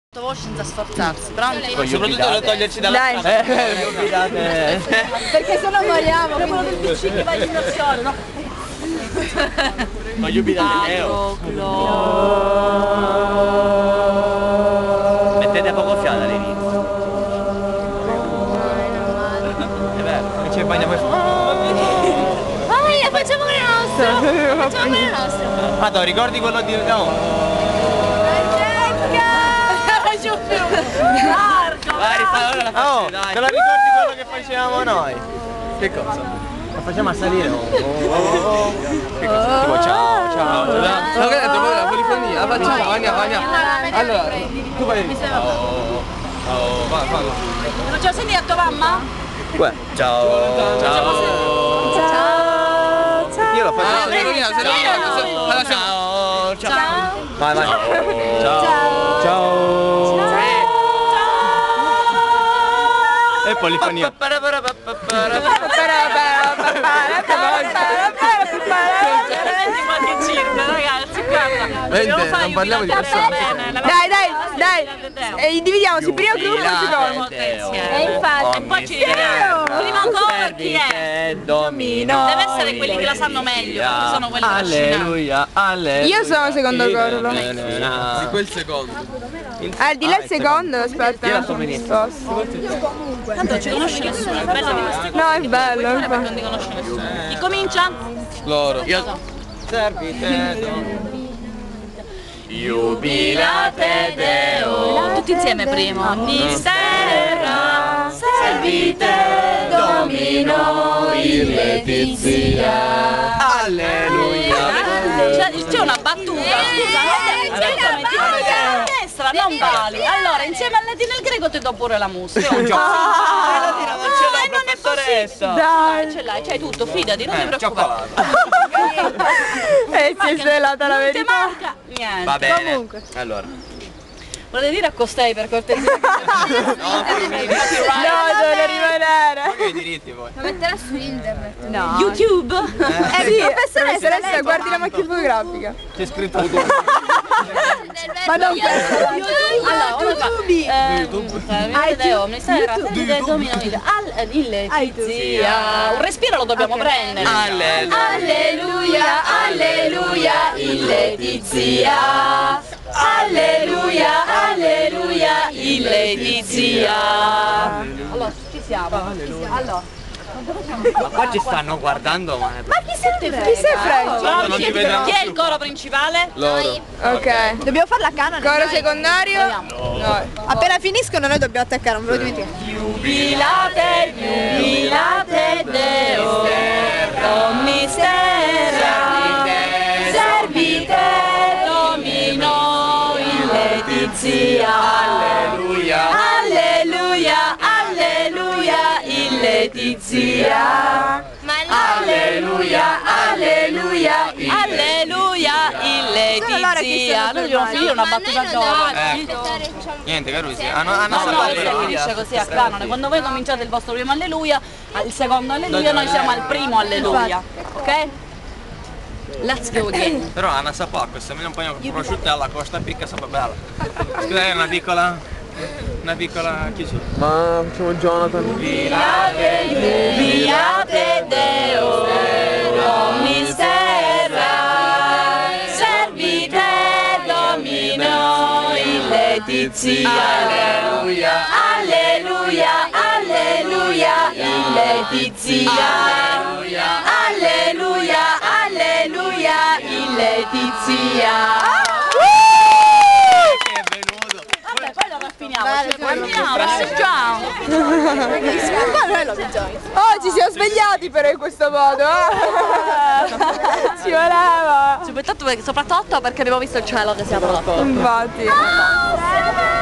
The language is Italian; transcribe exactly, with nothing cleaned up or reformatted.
Voce senza sforzarsi, pronti? Soprattutto non toglierci dalla strada. Eh, obbligate. Perché se no moriamo. È quello del P C che va in immersione, no? Voglio obbligare Leo. Mettete poco fiato all'inizio. È vero, e c'è il bagno poi. Vai, facciamo le nostre. Facciamo le nostre. Madonna, ricordi quello di... no. Vai, sta ora la faccio, oh, dai. Te la ricordi quello che facevamo noi? Che cosa? La facciamo a salire. Oh, oh, oh. Che cosa? Tipo ciao, ciao. No, che dopo la polifonia, la facciamo, andiamo, andiamo. Allora, tu vai. Ciao. Oh, vai, vai. Non ce la senti a tua mamma? Uè, ciao. Ciao. Ciao. Ciao. Io lo faccio. Serena, Serena, ciao. Ciao. Vai, vai. Ciao. Ciao. E polifonia. Qualche circo, ragazzi, guarda. Vente, non parliamo di persone. Dai, dai, dai. E individiamoci, primo gruppo e secondo. E infatti. E poi ci dividiamo. Prima ancora chi è? Domino. Deve essere quelli che la sanno meglio, perché sono quelli trascinanti. Alleluia, alleluia. Io sono secondo coro. Di quel secondo. Ah, di là il secondo, aspetta. Io la so benissimo. Tanto non ci conosce nessuno, è bello di queste cose. No, è bello. Perché non ti conosce nessuno. Chi comincia? Loro. Io servite Jubilate Deo. Tutti insieme prima. Mistera, servite, Domino, in letizia. Alleluia. C'è una battuta, scusa, destra, non vali. Allora, insieme al latino e al greco ti do pure la musica. Non ce l'ho, professoressa. Dai, ce l'hai, c'hai tutto, fidati, non ti preoccupare. Eh, si è svelata la Ti verità. manca niente. Va bene. Comunque. Allora. Volete dire a costei per cortesia? No, No, devono rimanere. che diritti voi? La metterà su internet. No. YouTube? Eh sì, professoressa, guardi la macchina fotografica. C'è scritto Ma non questa. Allora, uno fa eh, Deo, mi sera, servite, Domino, in letizia. Un respiro lo dobbiamo prendere. Alleluia, alleluia, in letizia. Alleluia, alleluia, in letizia. Allora, ci siamo. Allora. Ma qua ci stanno guardando, ma... Ma chi se ne frega? Chi se ne frega? Non ti vedranno Chi è più. il coro principale? Loro. Ok. Dobbiamo fare la canone. Coro secondario? No. Appena finiscono noi dobbiamo attaccare, non ve lo dimenticate. Jubilate, jubilate Deo, con mistera, servite, Domino, in letizia. Alleluia. Alleluia, alleluia, in letizia. Alleluia, alleluia, alleluia, in letizia. Noi dobbiamo finire una battuta dopo. Niente, Carusi. Hanno, hanno No, no, saputo, si però. finisce così a canone. Quando voi cominciate il vostro primo alleluia, il secondo alleluia, noi siamo al primo alleluia. Ok? Let's go again. Però Anna Sapacco, se me ne un po' prosciutto alla costa picca sapeva bella. Scusate, una piccola... una piccola... chi c'è? Ma facciamo Jonathan. Jubilate, jubilate Deo, con mistera, servite, Domino, in letizia. Alleluia. Alleluia, alleluia, in letizia. Alleluia, alleluia, in letizia. Che è venuto. Vabbè, poi lo raffiniamo, Bene, ci guardiamo, passeggiamo. Ma noi lo abbiamo. Oh, ci siamo svegliati però in questo modo. eh. Ci voleva. Soprattutto perché, soprattutto perché abbiamo visto il cielo che si è aperto. Infatti.